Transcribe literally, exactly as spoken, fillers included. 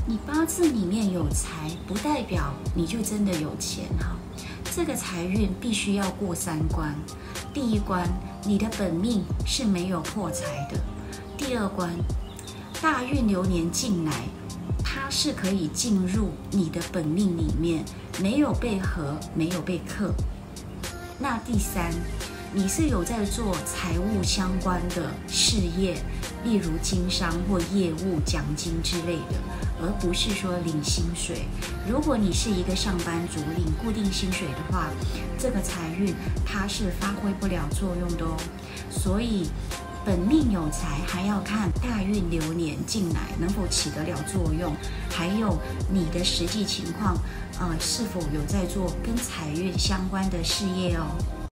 你八字里面有财，不代表你就真的有钱哈。这个财运必须要过三关。第一关，你的本命是没有破财的；第二关，大运流年进来，它是可以进入你的本命里面，没有被合，没有被克。那第三，你是有在做财务相关的事业，例如经商或业务、奖金之类的，而不是说领薪水。如果你是一个上班族，领固定薪水的话，这个财运它是发挥不了作用的哦。所以本命有财，还要看大运流年进来能否起得了作用，还有你的实际情况，呃，是否有在做跟财运相关的事业哦。